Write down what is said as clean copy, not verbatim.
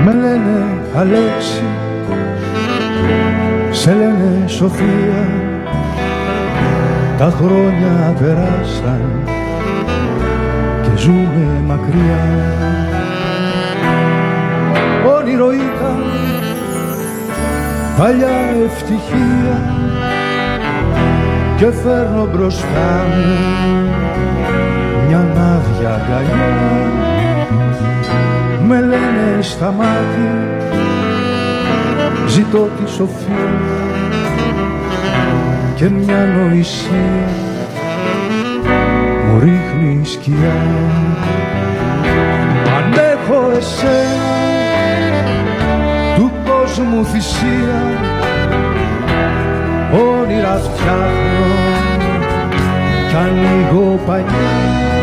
Με λένε Αλέξη, σε λένε Σοφία, τα χρόνια περάσαν και ζούμε μακριά. Όνειρο ήταν παλιά ευτυχία και φέρνω μπροστά μου μια άδεια αγκαλιά. Με λένε Σταμάτη, ζητώ τη σοφία και μια νοησία μου ρίχνει σκιά. Αν έχω εσένα, του κόσμου θυσία, όνειρα φτιάχνω κι ανοίγω πανιά.